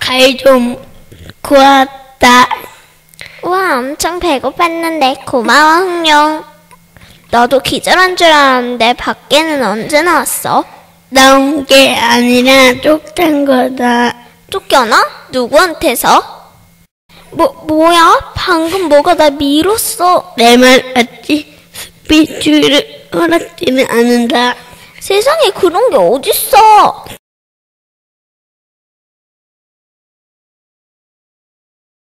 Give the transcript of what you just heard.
발 좀 구웠다. 우와, 엄청 배고팠는데 고마워, 흥룡. 너도 기절한 줄 알았는데 밖에는 언제 나왔어? 나온 게 아니라 쫓단 거다. 쫓겨나? 누구한테서? 뭐야? 방금 뭐가 나 밀었어. 내 말 맞지? 스피치를 허락지는 않는다. 세상에 그런 게 어딨어.